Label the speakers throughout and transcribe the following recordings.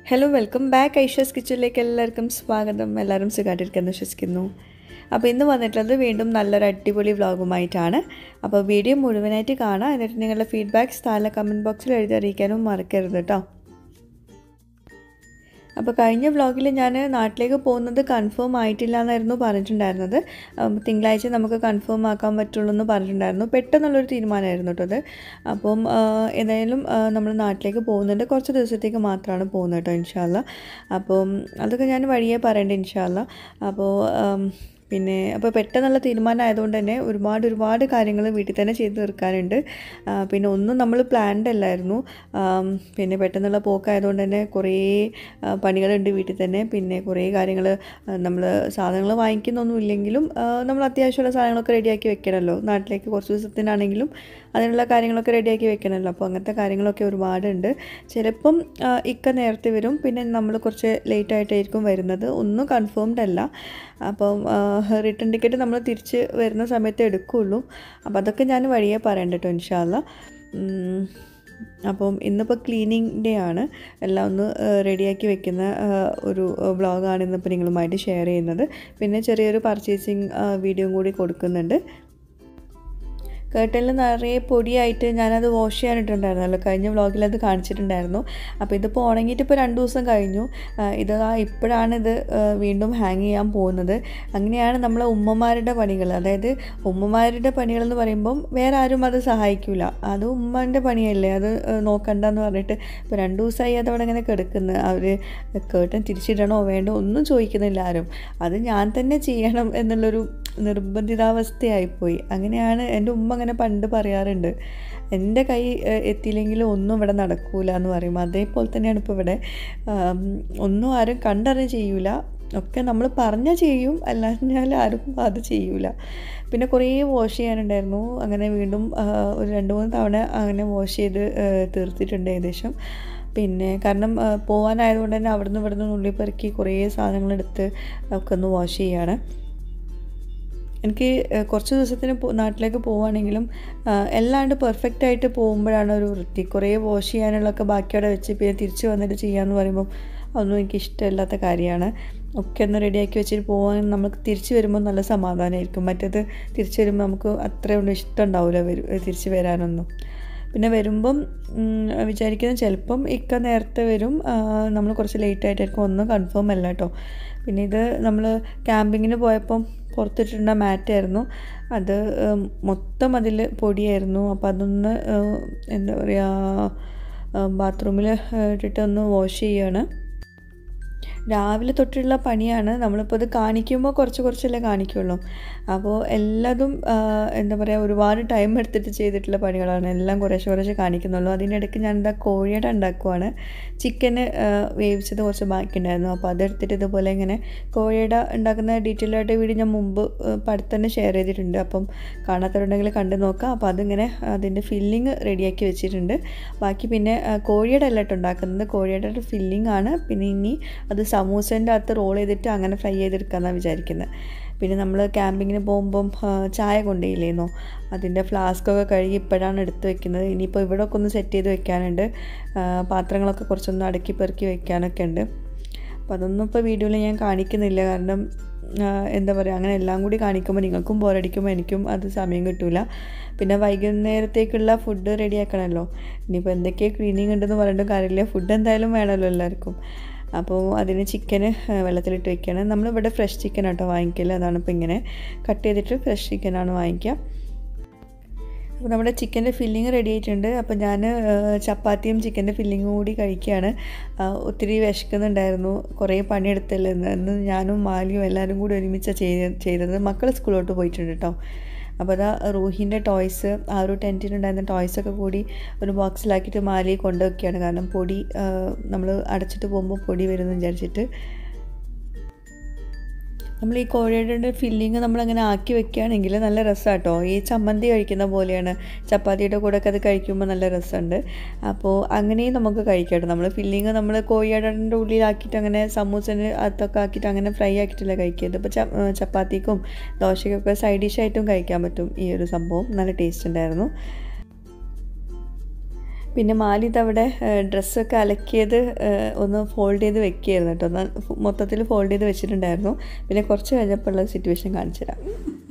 Speaker 1: Hello welcome back Aisha's കിച്ചണിലേക്ക് എല്ലാവർക്കും സ്വാഗതം. എല്ലാവരും സുഖമായിട്ടിരിക്കുന്നു വിശ്വസിക്കുന്നു. അപ്പോൾ ഇന്ന് വന്നിട്ടുള്ളത് വീണ്ടും നല്ലൊരു അടിപൊളി വ്ളോഗുമായിട്ടാണ്. അപ്പോൾ വീഡിയോ മുഴുവനായിട്ട് കാണാം. എന്നിട്ട് നിങ്ങളുടെ ഫീഡ്ബാക്ക്സ് താഴെ കമൻറ്റ് ബോക്സിൽ എഴുതി അറിയിക്കാനും മറക്കരുത് കേട്ടോ. അപ്പോൾ കഴിഞ്ഞ വ്ളോഗിൽ ഞാൻ നാട്ടിലേക്ക് പോകുന്നത് കൺഫേം ആയിട്ടില്ല എന്നായിരുന്നു പറഞ്ഞിട്ടുണ്ടായിരുന്നത്. തിങ്കളാഴ്ച നമുക്ക് കൺഫേം ആക്കാൻ പറ്റുള്ളൂ എന്ന് പറഞ്ഞിട്ടുണ്ടായിരുന്നു. പെട്ടെന്നുള്ളൊരു തീരുമാനമായിരുന്നു കേട്ടോ അത്. അപ്പം ഏതായാലും നമ്മൾ നാട്ടിലേക്ക് പോകുന്നുണ്ട്. കുറച്ച് ദിവസത്തേക്ക് മാത്രമാണ് പോകുന്നത് കേട്ടോ ഇൻഷാ അല്ലാ. അപ്പം അതൊക്കെ ഞാൻ വഴിയേ പറയണ്ടേ ഇൻഷാ അല്ലാ. അപ്പോൾ പെട്ടെന്നുള്ള തീരുമാനമായതുകൊണ്ട് തന്നെ ഒരുപാട് കാര്യങ്ങൾ വീട്ടിൽ തന്നെ ചെയ്ത് തീർക്കാനുണ്ട്. പിന്നെ ഒന്നും നമ്മൾ പ്ലാൻഡ് അല്ലായിരുന്നു. പിന്നെ പെട്ടെന്നുള്ള പോക്കായതുകൊണ്ട് തന്നെ കുറേ പണികളുണ്ട് വീട്ടിൽ തന്നെ. പിന്നെ കുറേ കാര്യങ്ങൾ നമ്മൾ സാധനങ്ങൾ വാങ്ങിക്കുന്നൊന്നും ഇല്ലെങ്കിലും നമ്മൾ അത്യാവശ്യമുള്ള സാധനങ്ങളൊക്കെ റെഡിയാക്കി വെക്കണമല്ലോ. നാട്ടിലേക്ക് കുറച്ച് ദിവസത്തിനാണെങ്കിലും അതിനുള്ള കാര്യങ്ങളൊക്കെ റെഡിയാക്കി വെക്കണമല്ലോ. അപ്പോൾ അങ്ങനത്തെ കാര്യങ്ങളൊക്കെ ഒരുപാടുണ്ട്. ചിലപ്പം ഇക്ക നേരത്തെ വരും, പിന്നെ നമ്മൾ കുറച്ച് ലേറ്റായിട്ടായിരിക്കും വരുന്നത്. ഒന്നും കൺഫേംഡ് അല്ല. അപ്പം റിട്ടേൺ ടിക്കറ്റ് നമ്മൾ തിരിച്ച് വരുന്ന സമയത്ത് എടുക്കുകയുള്ളൂ. അപ്പോൾ അതൊക്കെ ഞാൻ വഴിയേ പറയണ്ട കേട്ടോ ഇൻഷാ അല്ലാ. അപ്പം ഇന്നിപ്പോൾ ക്ലീനിങ് ഡേ ആണ്. എല്ലാം ഒന്ന് റെഡിയാക്കി വെക്കുന്ന ഒരു വ്ളോഗാണ് ഇന്നിപ്പോൾ നിങ്ങളുമായിട്ട് ഷെയർ ചെയ്യുന്നത്. പിന്നെ ചെറിയൊരു പർച്ചേസിങ് വീഡിയോയും കൂടി കൊടുക്കുന്നുണ്ട്. കേട്ടലിൽ നിറയെ പൊടിയായിട്ട് ഞാനത് വാഷ് ചെയ്യാനിട്ടുണ്ടായിരുന്നല്ലോ. കഴിഞ്ഞ വ്ളോഗിൽ അത് കാണിച്ചിട്ടുണ്ടായിരുന്നു. അപ്പോൾ ഇതിപ്പോൾ ഉണങ്ങിയിട്ട് ഇപ്പോൾ 2 ദിവസം കഴിഞ്ഞു. ഇപ്പോഴാണിത് വീണ്ടും ഹാങ് ചെയ്യാൻ പോകുന്നത്. അങ്ങനെയാണ് നമ്മളെ ഉമ്മമാരുടെ പണികൾ. അതായത് ഉമ്മമാരുടെ പണികളെന്ന് പറയുമ്പം വേറെ ആരും അത് സഹായിക്കില്ല. അത് ഉമ്മൻ്റെ പണിയല്ലേ, അത് നോക്കണ്ടെന്ന് പറഞ്ഞിട്ട് ഇപ്പോൾ 2 ദിവസമായി അതവിടെ ഇങ്ങനെ കിടക്കുന്നത്. അവർ കേട്ടൻ തിരിച്ചിടണോ വേണ്ടോ ഒന്നും ചോദിക്കുന്നില്ല ആരും. അത് ഞാൻ തന്നെ ചെയ്യണം എന്നുള്ളൊരു നിർബന്ധിതാവസ്ഥയായിപ്പോയി. അങ്ങനെയാണ് എൻ്റെ ഉമ്മ അങ്ങനെ പണ്ട് പറയാറുണ്ട്. എൻ്റെ കൈ എത്തിയില്ലെങ്കിലും ഒന്നും ഇവിടെ നടക്കൂല എന്ന് പറയും. അതേപോലെ തന്നെയാണ് ഇപ്പോൾ ഇവിടെ. ഒന്നും ആരും കണ്ടറിഞ്ഞ് ചെയ്യൂല. ഒക്കെ നമ്മൾ പറഞ്ഞാൽ ചെയ്യും, അല്ലാഞ്ഞാൽ ആരും അത് ചെയ്യൂല. പിന്നെ കുറേ വാഷ് ചെയ്യാനുണ്ടായിരുന്നു. അങ്ങനെ വീണ്ടും ഒരു 2-3 തവണ അങ്ങനെ വാഷ് ചെയ്ത് തീർത്തിട്ടുണ്ട് ഏകദേശം. പിന്നെ കാരണം പോകാനായതുകൊണ്ട് തന്നെ അവിടുന്ന് ഇവിടുന്ന് നുള്ളിപ്പെറുക്കി കുറേ സാധനങ്ങളെടുത്ത് ഒക്കെ ഒന്ന് വാഷ് ചെയ്യാണ്. എനിക്ക് കുറച്ച് ദിവസത്തിന് നാട്ടിലേക്ക് പോവുകയാണെങ്കിലും എല്ലാണ്ട് പെർഫെക്റ്റായിട്ട് പോകുമ്പോഴാണ് ഒരു വൃത്തി. കുറേ വാഷ് ചെയ്യാനുള്ളതൊക്കെ ബാക്കിയോടെ വെച്ച് പിന്നെ തിരിച്ച് വന്നിട്ട് ചെയ്യാമെന്ന് പറയുമ്പം അതൊന്നും എനിക്ക് ഇഷ്ടമില്ലാത്ത കാര്യമാണ്. ഒക്കെ ഒന്ന് റെഡിയാക്കി വെച്ചിട്ട് പോകാൻ നമുക്ക് തിരിച്ച് വരുമ്പോൾ നല്ല സമാധാനമായിരിക്കും. മറ്റേത് തിരിച്ച് വരുമ്പോൾ നമുക്ക് അത്രയൊന്നും ഇഷ്ടം ഉണ്ടാവില്ല തിരിച്ച് വരാനൊന്നും. പിന്നെ വരുമ്പം വിചാരിക്കുന്നത് ചിലപ്പം ഇക്ക നേരത്തെ വരും, നമ്മൾ കുറച്ച് ലേറ്റായിട്ടായിരിക്കും. ഒന്നും കൺഫേം അല്ല കേട്ടോ. പിന്നെ ഇത് നമ്മൾ ക്യാമ്പിങ്ങിന് പോയപ്പം പുറത്തിട്ടുണ്ട മാറ്റായിരുന്നു. അത് മൊത്തം അതിൽ പൊടിയായിരുന്നു. അപ്പോൾ അതൊന്ന് എന്താ പറയുക, ബാത്റൂമിൽ ഇട്ടിട്ട് ഒന്ന് വാഷ് ചെയ്യാണ്. രാവിലെ തൊട്ടുള്ള പണിയാണ്. നമ്മളിപ്പോൾ ഇത് കാണിക്കുമ്പോൾ കുറച്ചല്ലേ കാണിക്കുള്ളൂ. അപ്പോൾ എല്ലാതും എന്താ പറയുക, ഒരുപാട് ടൈം എടുത്തിട്ട് ചെയ്തിട്ടുള്ള പണികളാണ്. എല്ലാം കുറേശ്ശെ കാണിക്കുന്നുള്ളൂ. അതിനിടയ്ക്ക് ഞാൻ കോഴിയുടെ ഉണ്ടാക്കുവാണ്. ചിക്കന് വേവിച്ചത് കുറച്ച് ബാക്കിയുണ്ടായിരുന്നു. അപ്പോൾ അതെടുത്തിട്ട് ഇതുപോലെ ഇങ്ങനെ കോഴിയുടെ ഉണ്ടാക്കുന്ന ഡീറ്റെയിൽ ആയിട്ട് വീഡിയോ ഞാൻ മുമ്പ് അടുത്ത് തന്നെ ഷെയർ ചെയ്തിട്ടുണ്ട്. അപ്പം കാണാത്തവരുണ്ടെങ്കിൽ കണ്ടു നോക്കാം. അപ്പോൾ അതിങ്ങനെ അതിൻ്റെ ഫില്ലിങ് റെഡിയാക്കി വെച്ചിട്ടുണ്ട്. ബാക്കി പിന്നെ കോഴിയുടെ അല്ല കേട്ടോ ഉണ്ടാക്കുന്നത്, കോഴിയുടെ ഒരു ഫില്ലിംഗ് ആണ്. പിന്നെ ഇനി അത് സമൂസേൻ്റെ അകത്ത് റോൾ ചെയ്തിട്ട് അങ്ങനെ ഫ്രൈ ചെയ്തെടുക്കാമെന്നാണ് വിചാരിക്കുന്നത്. പിന്നെ നമ്മൾ ക്യാമ്പിങ്ങിന് പോകുമ്പം ചായ കൊണ്ടുപോയില്ലേന്നോ, അതിൻ്റെ ഫ്ലാസ്കൊക്കെ കഴുകി ഇപ്പോഴാണ് എടുത്ത് വെക്കുന്നത്. ഇനിയിപ്പോൾ ഇവിടെയൊക്കെ ഒന്ന് സെറ്റ് ചെയ്ത് വെക്കാനുണ്ട്. പാത്രങ്ങളൊക്കെ കുറച്ചൊന്ന് അടുക്കി പെറുക്കി വെക്കാനൊക്കെ ഉണ്ട്. അപ്പോൾ അതൊന്നും ഇപ്പോൾ വീഡിയോയിൽ ഞാൻ കാണിക്കുന്നില്ല. കാരണം എന്താ പറയുക, അങ്ങനെ എല്ലാം കൂടി കാണിക്കുമ്പോൾ നിങ്ങൾക്കും ബോറടിക്കുമ്പോൾ എനിക്കും അത് സമയം കിട്ടില്ല. പിന്നെ വൈകുന്നേരത്തേക്കുള്ള ഫുഡ് റെഡിയാക്കണമല്ലോ. ഇനിയിപ്പോൾ എന്തൊക്കെ ക്ലീനിങ് ഉണ്ടെന്ന് പറഞ്ഞിട്ടും കാര്യമില്ല, ഫുഡ് എന്തായാലും വേണമല്ലോ എല്ലാവർക്കും. അപ്പോൾ അതിന് ചിക്കന് വെള്ളത്തിലിട്ട് വെക്കുകയാണ്. നമ്മളിവിടെ ഫ്രഷ് ചിക്കൻ ആട്ടോ വാങ്ങിക്കൽ. അതാണ് ഇപ്പോൾ ഇങ്ങനെ കട്ട് ചെയ്തിട്ട് ഫ്രഷ് ചിക്കനാണ് വാങ്ങിക്കുക. അപ്പോൾ നമ്മുടെ ചിക്കൻ്റെ ഫില്ലിങ് റെഡി ആയിട്ടുണ്ട്. അപ്പോൾ ഞാൻ ചപ്പാത്തിയും ചിക്കൻ്റെ ഫില്ലിങ്ങും കൂടി കഴിക്കുകയാണ്. ഒത്തിരി വിശക്കുന്നുണ്ടായിരുന്നു. കുറേ പണിയെടുത്തല്ലേ ഇന്ന്. ഞാനും മാലിയും എല്ലാവരും കൂടി ഒരുമിച്ചാണ് ചെയ്തത്. മക്കൾ സ്കൂളിലോട്ട് പോയിട്ടുണ്ട് കേട്ടോ. അപ്പോൾ അതാ റൂഹിൻ്റെ ടോയ്സ്, ആ ഒരു ടെൻറ്റിനുണ്ടായിരുന്ന ടോയ്സൊക്കെ കൂടി ഒരു ബോക്സിലാക്കിയിട്ട് മാലിയെ കൊണ്ടുവയ്ക്കുകയാണ്. കാരണം പൊടി നമ്മൾ അടച്ചിട്ട് പോകുമ്പോൾ പൊടി വരുമെന്ന് വിചാരിച്ചിട്ട്. നമ്മൾ ഈ കോഴിയുടെ ഫില്ലിങ് നമ്മളങ്ങനെ ആക്കി വെക്കുകയാണെങ്കിൽ നല്ല രസമാണ് കേട്ടോ. ഈ ചമ്മന്തി കഴിക്കുന്ന പോലെയാണ്. ചപ്പാത്തിയുടെ കൂടെയൊക്കെ അത് കഴിക്കുമ്പോൾ നല്ല രസമുണ്ട്. അപ്പോൾ അങ്ങനെയും നമുക്ക് കഴിക്കാം. നമ്മൾ ഫില്ലിങ് നമ്മൾ കോഴിയുടെ ഉള്ളിലാക്കിയിട്ട് അങ്ങനെ സമൂസന് അകത്തൊക്കെ ആക്കിയിട്ട് അങ്ങനെ ഫ്രൈ ആക്കിയിട്ടല്ല കഴിക്കുക. ഇപ്പോൾ ചപ്പാത്തിക്കും ദോശയ്ക്കൊക്കെ സൈഡ് ഡിഷായിട്ടും കഴിക്കാൻ പറ്റും ഈ ഒരു സംഭവം. നല്ല ടേസ്റ്റ് ഉണ്ടായിരുന്നു. പിന്നെ മാലിത് അവിടെ ഡ്രസ്സൊക്കെ അലക്കിയത് ഒന്ന് ഫോൾഡ് ചെയ്ത് വെക്കുകയായിരുന്നു കേട്ടോ. ഒന്ന് മൊത്തത്തിൽ ഫോൾഡ് ചെയ്ത് വെച്ചിട്ടുണ്ടായിരുന്നു. പിന്നെ കുറച്ച് കഴിഞ്ഞപ്പോൾ ഉള്ള സിറ്റുവേഷൻ കാണിച്ചു തരാം.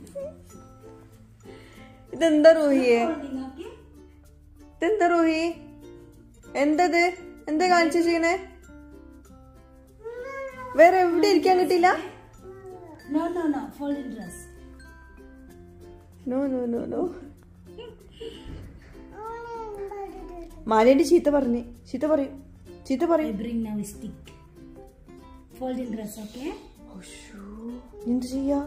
Speaker 1: ഇതെന്താ റൂഹിയെ? ഇതെന്താ റൂഹി? എന്തത്? എന്താ കാണിച്ചു ചെയ്യണേ? വേറെ എവിടെ ഇരിക്കാൻ കിട്ടിയില്ല? മാലിന്റെ ചീത്ത പറഞ്ഞു. ചീത്ത പറയും. എന്ത് ചെയ്യാ?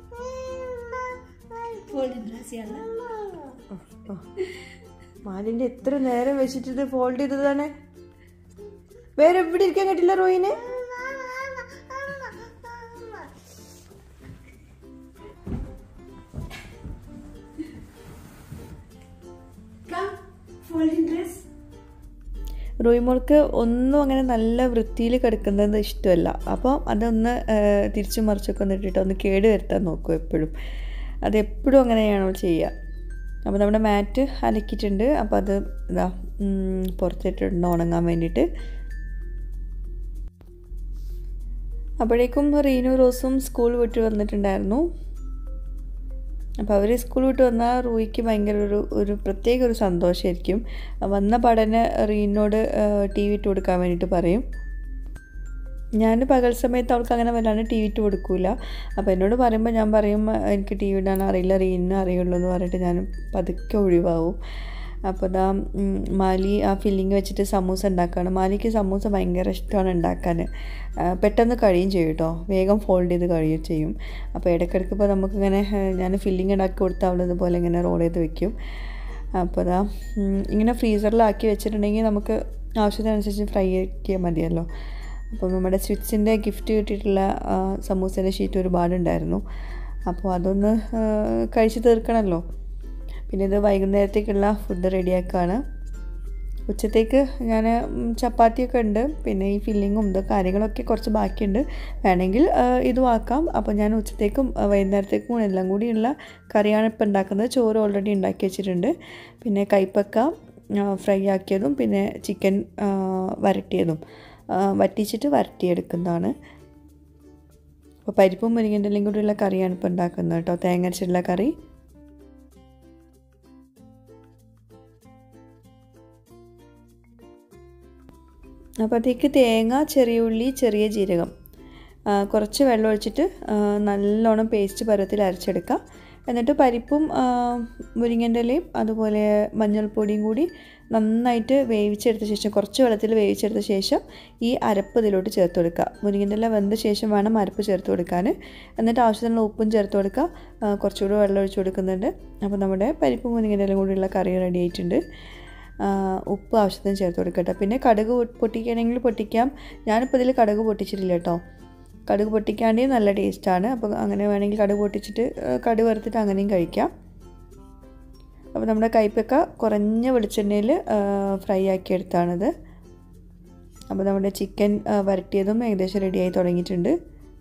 Speaker 1: മാലിന്റെ എത്ര നേരം വെച്ചിട്ട് ഫോൾഡ് ചെയ്തതാണ്. വേറെ എവിടെ ഇരിക്കാൻ കിട്ടില്ല റോയിന്. റോയിമോൾക്ക് ഒന്നും അങ്ങനെ നല്ല വൃത്തിയിൽ കിടക്കുന്നത് ഇഷ്ടമല്ല. അപ്പോൾ അതൊന്ന് തിരിച്ചു മറിച്ചൊക്കെ ഒന്ന് ഇട്ടിട്ട് ഒന്ന് കേട് വരുത്താൻ നോക്കും എപ്പോഴും. അതെപ്പോഴും അങ്ങനെയാണോ ചെയ്യുക. അപ്പോൾ നമ്മുടെ മാറ്റ് അലക്കിയിട്ടുണ്ട്. അപ്പോൾ അത് ഇതാ പുറത്തിട്ടുണ്ട് ഉണങ്ങാൻ വേണ്ടിയിട്ട്. അപ്പോഴേക്കും റീനു റോസും സ്കൂൾ വിട്ട് വന്നിട്ടുണ്ടായിരുന്നു. അപ്പോൾ അവർ സ്കൂൾ വിട്ട് വന്നാൽ റൂയിക്ക് ഭയങ്കര ഒരു പ്രത്യേക ഒരു സന്തോഷമായിരിക്കും. വന്ന പഠനം റീനോട് ടി വി ഇട്ട് കൊടുക്കാൻ വേണ്ടിയിട്ട് പറയും. ഞാൻ പകൽ സമയത്ത് അവൾക്ക് അങ്ങനെ വല്ലാണ്ട് ടി വി ഇട്ട് കൊടുക്കില്ല. അപ്പോൾ എന്നോട് പറയുമ്പോൾ ഞാൻ പറയും എനിക്ക് ടി വി ഇടാൻ അറിയില്ല, റീനിനെ അറിയുള്ളൂ എന്ന് പറഞ്ഞിട്ട് ഞാൻ പതുക്കെ ഒഴിവാവും. അപ്പോൾ ഇതാ മാലി ആ ഫില്ലിങ് വെച്ചിട്ട് സമൂസ ഉണ്ടാക്കുകയാണ്. മാലിക്ക് സമൂസ ഭയങ്കര ഇഷ്ടമാണ് ഉണ്ടാക്കാൻ. പെട്ടെന്ന് കഴിയും ചെയ്യും കേട്ടോ. വേഗം ഫോൾഡ് ചെയ്ത് കഴിയും ചെയ്യും. അപ്പോൾ ഇടയ്ക്കിടയ്ക്ക് ഇപ്പോൾ നമുക്കിങ്ങനെ ഞാൻ ഫില്ലിങ് ഉണ്ടാക്കി കൊടുത്താൽ അവളതുപോലെ ഇങ്ങനെ റോൾ ചെയ്ത് വെക്കും. അപ്പോൾ ഇതാ ഇങ്ങനെ ഫ്രീസറിലാക്കി വെച്ചിട്ടുണ്ടെങ്കിൽ നമുക്ക് ആവശ്യത്തിനനുസരിച്ച് ഫ്രൈ ആക്കിയാൽ മതിയല്ലോ. അപ്പോൾ നമ്മുടെ സ്വിറ്റ്സിൻ്റെ ഗിഫ്റ്റ് കിട്ടിയിട്ടുള്ള സമൂസേൻ്റെ ഷീറ്റ് ഒരുപാടുണ്ടായിരുന്നു. അപ്പോൾ അതൊന്ന് കഴിച്ച് തീർക്കണമല്ലോ. പിന്നെ ഇത് വൈകുന്നേരത്തേക്കുള്ള ഫുഡ് റെഡിയാക്കുകയാണ്. ഉച്ചത്തേക്ക് ഞാൻ ചപ്പാത്തിയൊക്കെ ഉണ്ട്. പിന്നെ ഈ ഫില്ലിങ്ങും കാര്യങ്ങളൊക്കെ കുറച്ച് ബാക്കിയുണ്ട്. വേണമെങ്കിൽ ഇതും ആക്കാം. അപ്പോൾ ഞാൻ ഉച്ചത്തേക്കും വൈകുന്നേരത്തേക്കും എല്ലാം കൂടിയുള്ള കറിയാണ് ഇപ്പോൾ ഉണ്ടാക്കുന്നത്. ചോറ് ഓൾറെഡി ഉണ്ടാക്കി വെച്ചിട്ടുണ്ട്. പിന്നെ കൈപ്പക്ക ഫ്രൈ ആക്കിയതും പിന്നെ ചിക്കൻ വരട്ടിയതും വറ്റിച്ചിട്ട് വരട്ടിയെടുക്കുന്നതാണ്. അപ്പോൾ പരിപ്പും മുരിങ്ങൻ്റെ എല്ലാം കൂടിയുള്ള കറിയാണ് ഇപ്പോൾ ഉണ്ടാക്കുന്നത് കേട്ടോ. തേങ്ങ അരച്ചിട്ടുള്ള കറി. അപ്പോഴത്തേക്ക് തേങ്ങ, ചെറിയ ഉള്ളി, ചെറിയ ജീരകം, കുറച്ച് വെള്ളം ഒഴിച്ചിട്ട് നല്ലോണം പേസ്റ്റ് പരുവത്തിൽ അരച്ചെടുക്കുക. എന്നിട്ട് പരിപ്പും മുരിങ്ങൻ്റെ ഇലയും അതുപോലെ മഞ്ഞൾപ്പൊടിയും കൂടി നന്നായിട്ട് വേവിച്ചെടുത്ത ശേഷം, കുറച്ച് വെള്ളത്തിൽ വേവിച്ചെടുത്ത ശേഷം ഈ അരപ്പ് ഇതിലോട്ട് ചേർത്ത് കൊടുക്കുക. മുരിങ്ങൻ്റെ ഇല വെന്ത ശേഷം വേണം അരപ്പ് ചേർത്ത് കൊടുക്കാൻ. എന്നിട്ട് ആവശ്യത്തിനുള്ള ഉപ്പും ചേർത്ത് കൊടുക്കുക. കുറച്ചുകൂടി വെള്ളം ഒഴിച്ച് കൊടുക്കുന്നുണ്ട്. അപ്പോൾ നമ്മുടെ പരിപ്പും മുരിങ്ങൻ്റെ ഇലയും കൂടിയുള്ള കറി റെഡി ആയിട്ടുണ്ട്. ഉപ്പ് ആവശ്യത്തിന് ചേർത്ത് കൊടുക്കട്ടെ. പിന്നെ കടുക് പൊട്ടിക്കുകയാണെങ്കിൽ പൊട്ടിക്കാം. ഞാനിപ്പോൾ ഇതിൽ കടുക് പൊട്ടിച്ചിട്ടില്ല കേട്ടോ. കടുക് പൊട്ടിക്കാണ്ടേ നല്ല ടേസ്റ്റാണ്. അപ്പോൾ അങ്ങനെ വേണമെങ്കിൽ കടുക് പൊട്ടിച്ചിട്ട് കടുക് വറുത്തിട്ട് അങ്ങനെയും കഴിക്കാം. അപ്പോൾ നമ്മുടെ കൈപ്പക്ക കുറഞ്ഞ വെളിച്ചെണ്ണയിൽ ഫ്രൈ ആക്കി എടുത്താണിത്. അപ്പോൾ നമ്മുടെ ചിക്കൻ വരട്ടിയതും ഏകദേശം റെഡിയായി തുടങ്ങിയിട്ടുണ്ട്.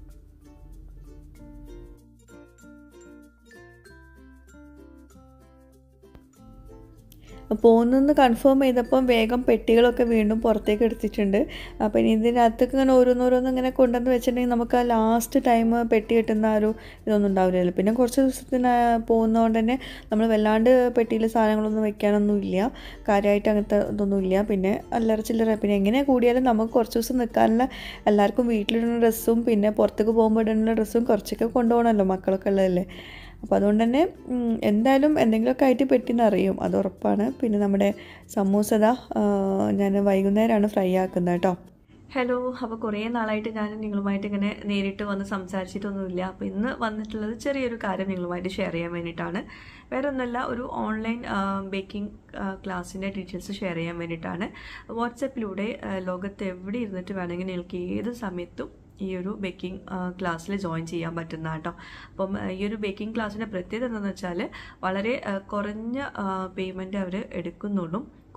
Speaker 1: പോകുന്നെന്ന് കൺഫേം ചെയ്തപ്പം വേഗം പെട്ടികളൊക്കെ വീണ്ടും പുറത്തേക്ക് എടുത്തിട്ടുണ്ട്. അപ്പോൾ ഇനി ഇതിനകത്തേക്ക് ഇങ്ങനെ ഓരോന്നോരോന്ന് ഇങ്ങനെ കൊണ്ടുവന്ന് വെച്ചിട്ടുണ്ടെങ്കിൽ നമുക്ക് ആ ലാസ്റ്റ് ടൈം പെട്ടി കിട്ടുന്ന ഒരു ഇതൊന്നും ഉണ്ടാവില്ലല്ലോ. പിന്നെ കുറച്ച് ദിവസത്തിന് പോകുന്നതുകൊണ്ട് തന്നെ നമ്മൾ വല്ലാണ്ട് പെട്ടിയിൽ സാധനങ്ങളൊന്നും വെക്കാനൊന്നുമില്ല. കാര്യമായിട്ട് അങ്ങനത്തെ ഇതൊന്നുമില്ല. പിന്നെ അല്ലറ ചില്ലറ പിന്നെ എങ്ങനെ കൂടിയാലും നമുക്ക് കുറച്ച് ദിവസം നിൽക്കാനുള്ള എല്ലാവർക്കും വീട്ടിലിടുന്ന ഡ്രസ്സും പിന്നെ പുറത്തേക്ക് പോകുമ്പോൾ ഇടുന്ന ഡ്രസ്സും കുറച്ചൊക്കെ കൊണ്ടുപോകണമല്ലോ, മക്കളൊക്കെ ഉള്ളതല്ലേ. അപ്പോൾ അതുകൊണ്ട് തന്നെ എന്തായാലും എന്തെങ്കിലുമൊക്കെ ആയിട്ട് പെട്ടിന്ന് അറിയും, അത് ഉറപ്പാണ്. പിന്നെ നമ്മുടെ സമൂസ ഞാൻ വൈകുന്നേരമാണ് ഫ്രൈ ആക്കുന്നത് കേട്ടോ. ഹലോ, അപ്പോൾ കുറേ നാളായിട്ട് ഞാൻ നിങ്ങളുമായിട്ട് ഇങ്ങനെ നേരിട്ട് വന്ന് സംസാരിച്ചിട്ടൊന്നുമില്ല. അപ്പോൾ ഇന്ന് വന്നിട്ടുള്ളത് ചെറിയൊരു കാര്യം നിങ്ങളുമായിട്ട് ഷെയർ ചെയ്യാൻ വേണ്ടിയിട്ടാണ്. വേറെ ഒന്നുമല്ല, ഒരു ഓൺലൈൻ ബേക്കിംഗ് ക്ലാസ്സിൻ്റെ ഡീറ്റെയിൽസ് ഷെയർ ചെയ്യാൻ വേണ്ടിയിട്ടാണ്. വാട്സപ്പിലൂടെ ലോകത്ത് എവിടെ ഇരുന്നിട്ട് വേണമെങ്കിൽ നിങ്ങൾക്ക് ഏത് സമയത്തും ഈ ഒരു ബേക്കിംഗ് ക്ലാസ്സിൽ ജോയിൻ ചെയ്യാൻ പറ്റുന്ന കേട്ടോ. അപ്പം ഈ ഒരു ബേക്കിംഗ് ക്ലാസ്സിൻ്റെ പ്രത്യേകത എന്താണെന്ന് വെച്ചാൽ വളരെ കുറഞ്ഞ പേയ്മെൻറ്റ് അവർ എടുക്കുന്നുള്ളൂ.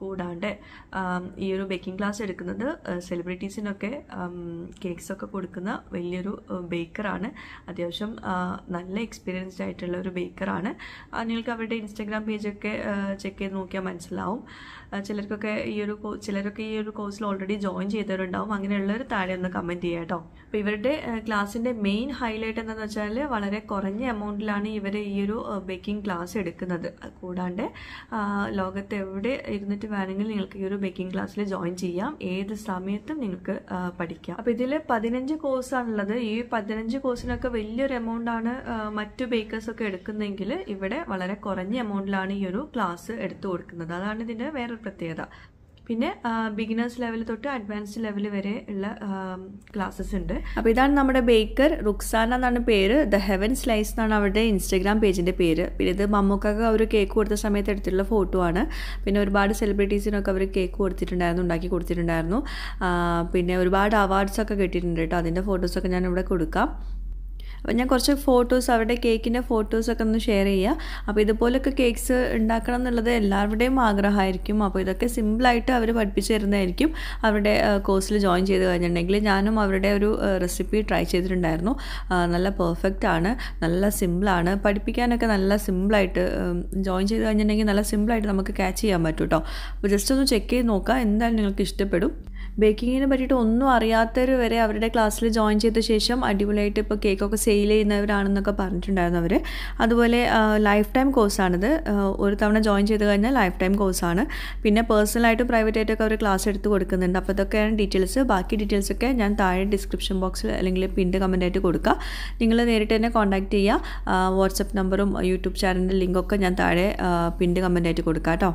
Speaker 1: കൂടാണ്ട് ഈ ഒരു ബേക്കിംഗ് ക്ലാസ് എടുക്കുന്നത് സെലിബ്രിറ്റീസിനൊക്കെ കേക്ക്സൊക്കെ കൊടുക്കുന്ന വലിയൊരു ബേക്കറാണ്. അത്യാവശ്യം നല്ല എക്സ്പീരിയൻസ്ഡ് ആയിട്ടുള്ള ഒരു ബേക്കറാണ്. നിങ്ങൾക്ക് അവരുടെ ഇൻസ്റ്റാഗ്രാം പേജൊക്കെ ചെക്ക് ചെയ്ത് നോക്കിയാൽ മനസ്സിലാവും. ചിലരൊക്കെ ഈ ഒരു കോഴ്സിൽ ഓൾറെഡി ജോയിൻ ചെയ്തവരുണ്ടാവും. അങ്ങനെയുള്ളവർ താഴെ ഒന്ന് കമൻറ്റ് ചെയ്യുക കേട്ടോ. അപ്പോൾ ഇവരുടെ ക്ലാസ്സിൻ്റെ മെയിൻ ഹൈലൈറ്റ് എന്താണെന്ന് വെച്ചാൽ വളരെ കുറഞ്ഞ എമൗണ്ടിലാണ് ഇവർ ഈ ഒരു ബേക്കിംഗ് ക്ലാസ് എടുക്കുന്നത്. കൂടാണ്ട് ലോകത്ത് എവിടെ ഇരുന്നിട്ട് വേണമെങ്കിൽ നിങ്ങൾക്ക് ഈ ഒരു ബേക്കിംഗ് ക്ലാസ്സിൽ ജോയിൻ ചെയ്യാം. ഏത് സമയത്തും നിങ്ങൾക്ക് പഠിക്കാം. അപ്പോൾ ഇതിൽ 15 കോഴ്സാണുള്ളത്. ഈ 15 കോഴ്സിനൊക്കെ വലിയൊരു എമൗണ്ടാണ് മറ്റു ബേക്കേഴ്സൊക്കെ എടുക്കുന്നതെങ്കിൽ ഇവിടെ വളരെ കുറഞ്ഞ എമൗണ്ടിലാണ് ഈ ഒരു ക്ലാസ് എടുത്തു കൊടുക്കുന്നത്. അതാണ് ഇതിൻ്റെ വേറൊരു പ്രത്യേകത. പിന്നെ ബിഗിനേഴ്സ് ലെവൽ തൊട്ട് അഡ്വാൻസ്ഡ് ലെവൽ വരെ ഉള്ള ക്ലാസ്സസ് ഉണ്ട്. അപ്പോൾ ഇതാണ് നമ്മുടെ ബേക്കർ. റുക്സാന എന്നാണ് പേര്. ദ ഹെവൻ സ്ലൈസ് എന്നാണ് അവരുടെ ഇൻസ്റ്റാഗ്രാം പേജിൻ്റെ പേര്. പിന്നെ ഇത് മമ്മൂക്കൊക്കെ അവർ കേക്ക് കൊടുത്ത സമയത്ത് എടുത്തിട്ടുള്ള ഫോട്ടോ ആണ്. പിന്നെ ഒരുപാട് സെലിബ്രിറ്റീസിനൊക്കെ അവർ കേക്ക് കൊടുത്തിട്ടുണ്ടായിരുന്നു, ഉണ്ടാക്കി കൊടുത്തിട്ടുണ്ടായിരുന്നു. പിന്നെ ഒരുപാട് അവാർഡ്സൊക്കെ കിട്ടിയിട്ടുണ്ട് കേട്ടോ. അതിൻ്റെ ഫോട്ടോസൊക്കെ ഞാൻ ഇവിടെ കൊടുക്കാം. അപ്പോൾ ഞാൻ കുറച്ച് ഫോട്ടോസ്, അവരുടെ കേക്കിൻ്റെ ഫോട്ടോസൊക്കെ ഒന്ന് ഷെയർ ചെയ്യുക. അപ്പോൾ ഇതുപോലൊക്കെ കേക്ക്സ് ഉണ്ടാക്കണം എന്നുള്ളത് എല്ലാവരുടെയും ആഗ്രഹമായിരിക്കും. അപ്പോൾ ഇതൊക്കെ സിമ്പിളായിട്ട് അവർ പഠിപ്പിച്ചു തരുന്നതായിരിക്കും അവരുടെ കോഴ്സിൽ ജോയിൻ ചെയ്ത് കഴിഞ്ഞിട്ടുണ്ടെങ്കിൽ. ഞാനും അവരുടെ ഒരു റെസിപ്പി ട്രൈ ചെയ്തിട്ടുണ്ടായിരുന്നു. നല്ല പെർഫെക്റ്റ് ആണ്, നല്ല സിമ്പിളാണ്, പഠിപ്പിക്കാനൊക്കെ നല്ല സിമ്പിളായിട്ട്. ജോയിൻ ചെയ്ത് കഴിഞ്ഞിട്ടുണ്ടെങ്കിൽ നല്ല സിമ്പിളായിട്ട് നമുക്ക് ക്യാച്ച് ചെയ്യാൻ പറ്റും കേട്ടോ. അപ്പോൾ ജസ്റ്റ് ഒന്ന് ചെക്ക് ചെയ്ത് നോക്കുക, എന്തായാലും നിങ്ങൾക്ക് ഇഷ്ടപ്പെടും. ബേക്കിങ്ങിനെ പറ്റിയിട്ട് ഒന്നും അറിയാത്തവർ വരെ അവരുടെ ക്ലാസ്സിൽ ജോയിൻ ചെയ്ത ശേഷം അടിപൊളിയായിട്ട് ഇപ്പോൾ കേക്കൊക്കെ സെയിൽ ചെയ്യുന്നവരാണെന്നൊക്കെ പറഞ്ഞിട്ടുണ്ടായിരുന്നു അവർ. അതുപോലെ ലൈഫ് ടൈം കോഴ്സാണിത്. ഒരു തവണ ജോയിൻ ചെയ്ത് കഴിഞ്ഞാൽ ലൈഫ് ടൈം കോഴ്സാണ്. പിന്നെ പേഴ്സണലായിട്ടും പ്രൈവറ്റായിട്ടൊക്കെ അവർ ക്ലാസ് എടുത്ത് കൊടുക്കുന്നുണ്ട്. അപ്പോൾ ഇതൊക്കെയാണ് ഡീറ്റെയിൽസ്. ബാക്കി ഡീറ്റെയിൽസൊക്കെ ഞാൻ താഴെ ഡിസ്ക്രിപ്ഷൻ ബോക്സിൽ അല്ലെങ്കിൽ പിൻ്റെ കമൻറ്റായിട്ട് കൊടുക്കുക. നിങ്ങൾ നേരിട്ട് തന്നെ കോൺടാക്റ്റ് ചെയ്യുക. വാട്സപ്പ് നമ്പറും യൂട്യൂബ് ചാനലിൻ്റെ ലിങ്കൊക്കെ ഞാൻ താഴെ പിൻ്റെ കമൻറ്റായിട്ട് കൊടുക്കാം കേട്ടോ.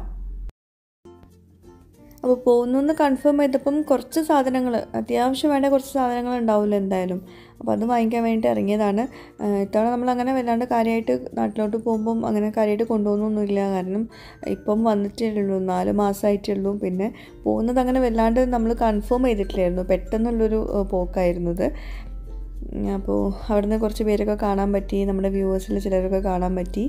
Speaker 1: അപ്പോൾ പോകുന്നു കൺഫേം ചെയ്തപ്പം കുറച്ച് സാധനങ്ങൾ, അത്യാവശ്യം വേണ്ട കുറച്ച് സാധനങ്ങൾ ഉണ്ടാവില്ല എന്തായാലും. അപ്പോൾ അത് വാങ്ങിക്കാൻ വേണ്ടിയിട്ട് ഇറങ്ങിയതാണ്. ഇത്തവണ നമ്മളങ്ങനെ വല്ലാണ്ട് കാര്യമായിട്ട് നാട്ടിലോട്ട് പോകുമ്പം അങ്ങനെ കാര്യമായിട്ട് കൊണ്ടുപോകുന്നൊന്നുമില്ല. കാരണം ഇപ്പം വന്നിട്ടേ ഉള്ളൂ, 4 മാസമായിട്ടേ ഉള്ളൂ. പിന്നെ പോകുന്നത് അങ്ങനെ വല്ലാണ്ട് നമ്മൾ കൺഫേം ചെയ്തിട്ടില്ലായിരുന്നു, പെട്ടെന്നുള്ളൊരു പോക്കായിരുന്നത്. അപ്പോൾ അവിടുന്ന് കുറച്ച് പേരൊക്കെ കാണാൻ പറ്റി, നമ്മുടെ വ്യൂവേഴ്സിൽ ചിലരൊക്കെ കാണാൻ പറ്റി.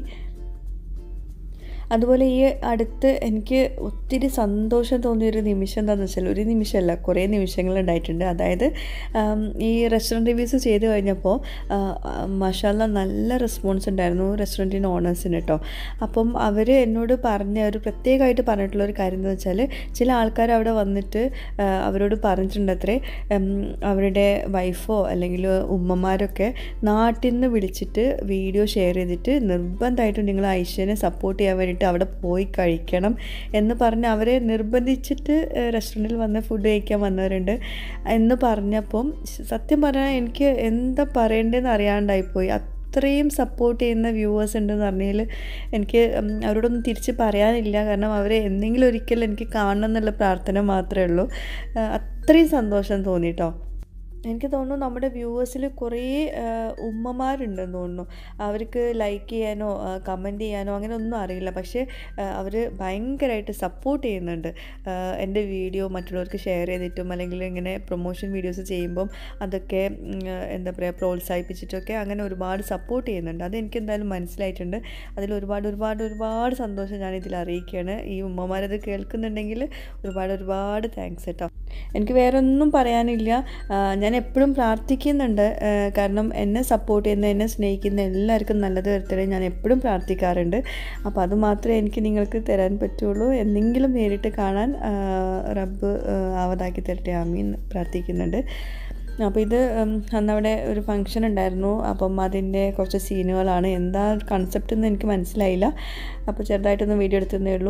Speaker 1: അതുപോലെ ഈ അടുത്ത് എനിക്ക് ഒത്തിരി സന്തോഷം തോന്നിയൊരു നിമിഷം എന്താണെന്ന് വെച്ചാൽ, ഒരു നിമിഷമല്ല കുറേ നിമിഷങ്ങൾ ഉണ്ടായിട്ടുണ്ട്. അതായത് ഈ റെസ്റ്റോറൻറ്റ് റിവ്യൂസ് ചെയ്ത് കഴിഞ്ഞപ്പോൾ മാഷാഅല്ലാഹ് നല്ല റെസ്പോൺസ് ഉണ്ടായിരുന്നു റെസ്റ്റോറൻറ്റിൻ്റെ ഓണേഴ്സിന് കേട്ടോ. അപ്പം അവർ എന്നോട് ഒരു പ്രത്യേകമായിട്ട് പറഞ്ഞിട്ടുള്ളൊരു കാര്യം എന്ന് വെച്ചാൽ, ചില ആൾക്കാർ അവിടെ വന്നിട്ട് അവരോട് പറഞ്ഞിട്ടുണ്ട് അത്രേ, അവരുടെ വൈഫോ അല്ലെങ്കിൽ ഉമ്മമാരൊക്കെ നാട്ടിൽ നിന്ന് വിളിച്ചിട്ട് വീഡിയോ ഷെയർ ചെയ്തിട്ട് നിർബന്ധമായിട്ടും നിങ്ങൾ ഐശ്വര്യനെ സപ്പോർട്ട് ചെയ്യാൻ വേണ്ടി അവിടെ പോയി കഴിക്കണം എന്ന് പറഞ്ഞ് അവരെ നിർബന്ധിച്ചിട്ട് റെസ്റ്റോറൻറ്റിൽ വന്ന് ഫുഡ് കഴിക്കാൻ വന്നവരുണ്ട് എന്ന് പറഞ്ഞപ്പം സത്യം പറഞ്ഞാൽ എനിക്ക് എന്താ പറയേണ്ടതെന്ന് അറിയാണ്ടായിപ്പോയി. അത്രയും സപ്പോർട്ട് ചെയ്യുന്ന വ്യൂവേഴ്സ് ഉണ്ടെന്ന് പറഞ്ഞാൽ എനിക്ക് അവരോടൊന്നും തിരിച്ച് പറയാനില്ല. കാരണം അവരെ എന്തെങ്കിലും ഒരിക്കൽ എനിക്ക് കാണണം എന്നുള്ള പ്രാർത്ഥന മാത്രമേ ഉള്ളൂ. അത്രയും സന്തോഷം തോന്നിട്ടോ. എനിക്ക് തോന്നുന്നു നമ്മുടെ വ്യൂവേഴ്സിൽ കുറേ ഉമ്മമാരുണ്ടെന്ന് തോന്നുന്നു. അവർക്ക് ലൈക്ക് ചെയ്യാനോ കമൻറ്റ് ചെയ്യാനോ അങ്ങനെ ഒന്നും അറിയില്ല, പക്ഷേ അവർ ഭയങ്കരമായിട്ട് സപ്പോർട്ട് ചെയ്യുന്നുണ്ട്. എൻ്റെ വീഡിയോ മറ്റുള്ളവർക്ക് ഷെയർ ചെയ്തിട്ടും അല്ലെങ്കിൽ ഇങ്ങനെ പ്രൊമോഷൻ വീഡിയോസ് ചെയ്യുമ്പം അതൊക്കെ എന്താ പറയുക പ്രോത്സാഹിപ്പിച്ചിട്ടൊക്കെ അങ്ങനെ ഒരുപാട് സപ്പോർട്ട് ചെയ്യുന്നുണ്ട്. അതെനിക്ക് എന്തായാലും മനസ്സിലായിട്ടുണ്ട്. അതിൽ ഒരുപാട് സന്തോഷം ഞാനിതിൽ അറിയിക്കുകയാണ്. ഈ ഉമ്മമാരത് കേൾക്കുന്നുണ്ടെങ്കിൽ ഒരുപാട് താങ്ക്സ് കേട്ടോ. എനിക്ക് വേറെ ഒന്നും പറയാനില്ല. ഞാൻ എപ്പോഴും പ്രാർത്ഥിക്കുന്നുണ്ട്. കാരണം എന്നെ സപ്പോർട്ട് ചെയ്യുന്ന, എന്നെ സ്നേഹിക്കുന്ന എല്ലാവർക്കും നല്ലത് വരട്ടെ ഞാൻ എപ്പോഴും പ്രാർത്ഥിക്കാറുണ്ട്. അപ്പോൾ അത് മാത്രമേ എനിക്ക് നിങ്ങൾക്ക് തരാൻ പറ്റുള്ളൂ. എന്തെങ്കിലും നേരിട്ട് കാണാൻ റബ്ബ് ആവതാക്കി തരട്ടെ, ആമീൻ പ്രാർത്ഥിക്കുന്നുണ്ട്. അപ്പോൾ ഇത് അന്നവിടെ ഒരു ഫംഗ്ഷൻ ഉണ്ടായിരുന്നു. അപ്പം അതിൻ്റെ കുറച്ച് സീനുകളാണ്. എന്താ കൺസെപ്റ്റ് എന്ന് എനിക്ക് മനസ്സിലായില്ല. അപ്പോൾ ചെറുതായിട്ടൊന്ന് വീഡിയോ എടുത്തതേ ഉള്ളൂ.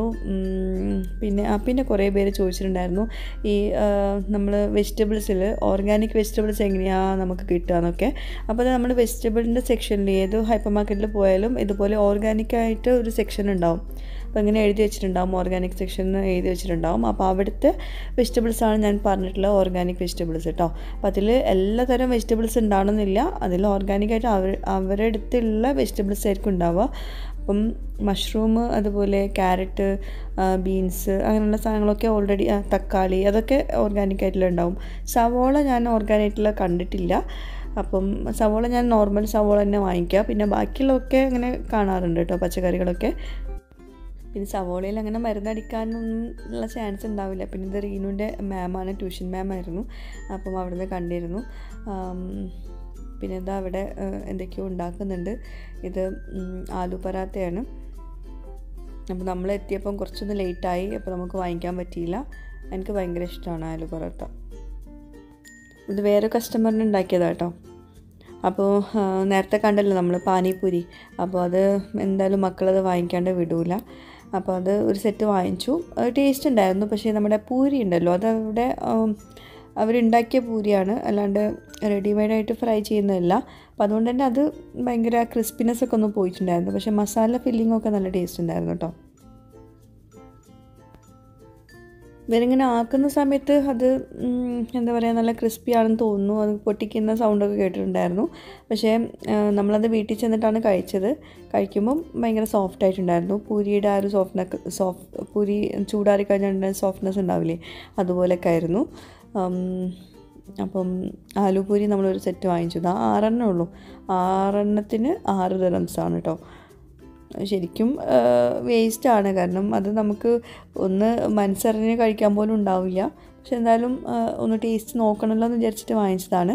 Speaker 1: പിന്നെ കുറേ പേര് ചോദിച്ചിട്ടുണ്ടായിരുന്നു ഈ നമ്മൾ വെജിറ്റബിൾസിൽ ഓർഗാനിക് വെജിറ്റബിൾസ് എങ്ങനെയാണ് നമുക്ക് കിട്ടുക എന്നൊക്കെ. അപ്പോൾ അത് നമ്മൾ വെജിറ്റബിളിൻ്റെ സെക്ഷനിൽ ഏത് ഹൈപ്പർ മാർക്കറ്റിൽ പോയാലും ഇതുപോലെ ഓർഗാനിക്കായിട്ട് ഒരു സെക്ഷൻ ഉണ്ടാവും. അപ്പോൾ ഇങ്ങനെ എഴുതി വെച്ചിട്ടുണ്ടാവും, ഓർഗാനിക് സെക്ഷൻ എഴുതി വെച്ചിട്ടുണ്ടാവും. അപ്പോൾ അവിടുത്തെ വെജിറ്റബിൾസാണ് ഞാൻ പറഞ്ഞിട്ടുള്ള ഓർഗാനിക് വെജിറ്റബിൾസ് കേട്ടോ. അപ്പോൾ അതിൽ എല്ലാ തരം വെജിറ്റബിൾസ് ഉണ്ടാവണമെന്നില്ല. അതിൽ ഓർഗാനിക്കായിട്ട് അവരുടെ അടുത്തുള്ള വെജിറ്റബിൾസ് ആയിരിക്കും ഉണ്ടാവുക. അപ്പം മഷ്റൂം, അതുപോലെ ക്യാരറ്റ്, ബീൻസ് അങ്ങനെയുള്ള സാധനങ്ങളൊക്കെ ഓൾറെഡി, തക്കാളി അതൊക്കെ ഓർഗാനിക്കായിട്ടുള്ള ഉണ്ടാവും. സവോള ഞാൻ ഓർഗാനിക്കായിട്ടുള്ള കണ്ടിട്ടില്ല. അപ്പം സവോള ഞാൻ നോർമൽ സവോള തന്നെ വാങ്ങിക്കുക. പിന്നെ ബാക്കിയുള്ളതൊക്കെ അങ്ങനെ കാണാറുണ്ട് കേട്ടോ, പച്ചക്കറികളൊക്കെ. പിന്നെ സവോളയിൽ അങ്ങനെ മരുന്നടിക്കാനൊന്നും ഉള്ള ചാൻസ് ഉണ്ടാവില്ല. പിന്നെ ഇത് റീനുവിൻ്റെ മാമാണ്, ട്യൂഷൻ മാമായിരുന്നു. അപ്പം അവിടുന്ന് കണ്ടിരുന്നു. പിന്നെ എന്താ അവിടെ എന്തൊക്കെയോ ഉണ്ടാക്കുന്നുണ്ട്. ഇത് ആലു പറാത്തയാണ്. അപ്പോൾ നമ്മൾ എത്തിയപ്പം കുറച്ചൊന്ന് ലേറ്റായി, അപ്പോൾ നമുക്ക് വാങ്ങിക്കാൻ പറ്റിയില്ല. എനിക്ക് ഭയങ്കര ഇഷ്ടമാണ് ആലു പൊറോട്ട. ഇത് വേറെ കസ്റ്റമറിന് ഉണ്ടാക്കിയതാണ് കേട്ടോ. അപ്പോൾ നേരത്തെ കണ്ടല്ലോ നമ്മൾ പാനിപൂരി, അപ്പോൾ അത് എന്തായാലും മക്കളത് വാങ്ങിക്കാണ്ട് വിടൂല. അപ്പോൾ അത് ഒരു സെറ്റ് വാങ്ങിച്ചു. ടേസ്റ്റ് ഉണ്ടായിരുന്നു. പക്ഷേ നമ്മുടെ പൂരി ഉണ്ടല്ലോ, അതവിടെ അവരുണ്ടാക്കിയ പൂരിയാണ്, അല്ലാണ്ട് റെഡിമെയ്ഡായിട്ട് ഫ്രൈ ചെയ്യുന്നതല്ല. അപ്പോൾ അതുകൊണ്ട് തന്നെ അത് ഭയങ്കര ക്രിസ്പിനെസ് ഒക്കെ ഒന്ന് പോയിട്ടുണ്ടായിരുന്നു. പക്ഷേ മസാല ഫില്ലിങ്ങൊക്കെ നല്ല ടേസ്റ്റ് ഉണ്ടായിരുന്നു കേട്ടോ. ഇവരിങ്ങനെ ആക്കുന്ന സമയത്ത് അത് എന്താ പറയുക, നല്ല ക്രിസ്പി ആണെന്ന് തോന്നുന്നു. അത് പൊട്ടിക്കുന്ന സൗണ്ടൊക്കെ കേട്ടിട്ടുണ്ടായിരുന്നു. പക്ഷേ നമ്മളത് വീട്ടിൽ ചെന്നിട്ടാണ് കഴിച്ചത്. കഴിക്കുമ്പം ഭയങ്കര സോഫ്റ്റ് ആയിട്ടുണ്ടായിരുന്നു. പൂരിയുടെ ആ ഒരു പൂരി ചൂടാറി കഴിഞ്ഞാൽ സോഫ്റ്റ്നെസ് ഉണ്ടാവില്ലേ, അതുപോലെയൊക്കെ ആയിരുന്നു. അപ്പം ആലു പൂരി നമ്മളൊരു സെറ്റ് വാങ്ങിച്ചു. അത് 6 ഉള്ളൂ. 6 6 ദിറംസാണ് കേട്ടോ. ശരിക്കും വേസ്റ്റാണ്. കാരണം അത് നമുക്ക് ഒന്ന് മനസ്സറിഞ്ഞ് കഴിക്കാൻ പോലും ഉണ്ടാവില്ല. പക്ഷെ എന്തായാലും ഒന്ന് ടേസ്റ്റ് നോക്കണമല്ലോ എന്ന് വിചാരിച്ചിട്ട് വാങ്ങിച്ചതാണ്.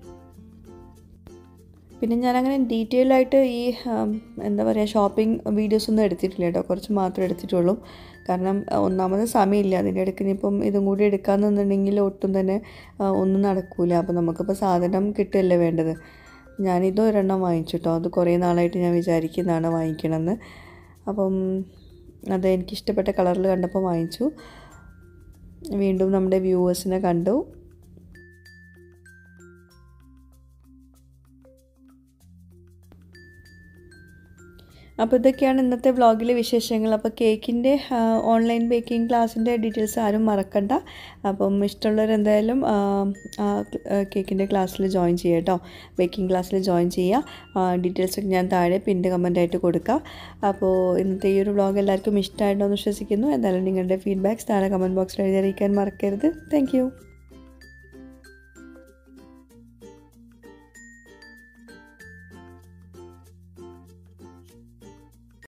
Speaker 1: പിന്നെ ഞാനങ്ങനെ ഡീറ്റെയിൽ ആയിട്ട് ഈ എന്താ പറയുക ഷോപ്പിംഗ് വീഡിയോസൊന്നും എടുത്തിട്ടില്ല കേട്ടോ. കുറച്ച് മാത്രമേ എടുത്തിട്ടുള്ളൂ. കാരണം ഒന്നാമത് സമയമില്ല. അതിൻ്റെ ഇടയ്ക്ക് ഇനിയിപ്പം ഇതും കൂടി എടുക്കാമെന്നുണ്ടെങ്കിൽ ഒട്ടും തന്നെ ഒന്നും നടക്കില്ല. അപ്പോൾ നമുക്കിപ്പോൾ സാധനം കിട്ടുകയല്ലേ വേണ്ടത്. ഞാനിത് ഒരെണ്ണം വാങ്ങിച്ചു കേട്ടോ. അത് കുറേ നാളായിട്ട് ഞാൻ വിചാരിക്കുന്നതാണ് വാങ്ങിക്കണമെന്ന്. അപ്പം അത് എനിക്കിഷ്ടപ്പെട്ട കളറിൽ കണ്ടപ്പോൾ വാങ്ങിച്ചു. വീണ്ടും നമ്മുടെ വ്യൂവേഴ്സിനെ കണ്ടു. അപ്പോൾ ഇതൊക്കെയാണ് ഇന്നത്തെ വ്ളോഗിലെ വിശേഷങ്ങൾ. അപ്പോൾ കേക്കിൻ്റെ ഓൺലൈൻ ബേക്കിംഗ് ക്ലാസ്സിൻ്റെ ഡീറ്റെയിൽസ് ആരും മറക്കണ്ട. അപ്പം ഇഷ്ടമുള്ളവരെന്തായാലും കേക്കിൻ്റെ ക്ലാസ്സിൽ ജോയിൻ ചെയ്യുക കേട്ടോ. ബേക്കിംഗ് ക്ലാസ്സിൽ ജോയിൻ ചെയ്യുക. ഡീറ്റെയിൽസൊക്കെ ഞാൻ താഴെ പിൻ്റെ കമൻറ്റായിട്ട് കൊടുക്കാം. അപ്പോൾ ഇന്നത്തെ ഈ ഒരു വ്ളോഗ് എല്ലാവർക്കും ഇഷ്ടമായിട്ടോ എന്ന് വിശ്വസിക്കുന്നു. എന്തായാലും നിങ്ങളുടെ ഫീഡ്ബാക്ക്സ് താഴെ കമൻറ്റ് ബോക്സിൽ എഴുതി അറിയിക്കാൻ മറക്കരുത്. താങ്ക്